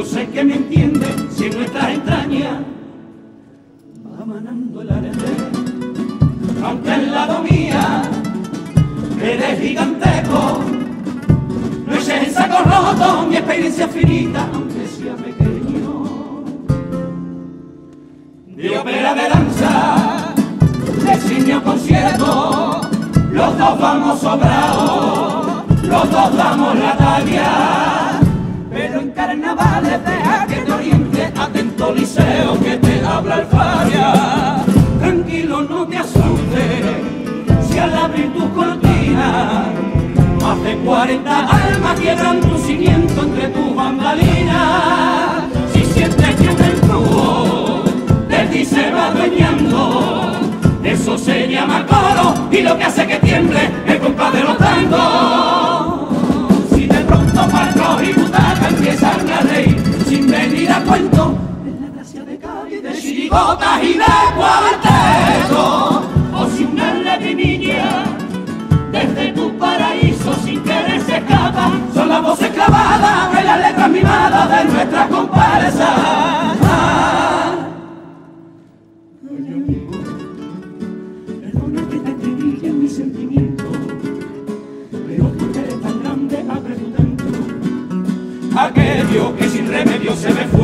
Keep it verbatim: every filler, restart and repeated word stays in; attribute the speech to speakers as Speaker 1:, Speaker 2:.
Speaker 1: Yo sé que me entiende si en nuestras entrañas va manando el arete. Aunque al lado mía eres gigantesco, no eches en saco roto mi experiencia finita, aunque sea pequeño. De ópera, de danza, de cine o concierto, los dos vamos sobrados, los dos damos la talla. Pero en carnavales deja que te oriente, atento Liceo que te habla Alfaria. Tranquilo, no te asustes, si al abrir tus cortinas más de cuarenta almas quiebran tu cimiento entre tus bambalinas. Si sientes que un empujo de ti se va adueñando, eso se llama coro y lo que hace que tiemble el compás de los tangos. Si de pronto palcos y butacas empiezan a reír sin venir a cuento, es la gracia de Cádiz, de chirigotas y de cuarteto. O si una lagrimilla desde tu paraíso sin querer se escapa, son las voces clavadas en las letras mimadas de nuestras comparsas. Oye amigo, perdona que te atribille en mi sentimiento, pero tú que eres tan grande, abre tu templo. Aquello que sin remedio se me fue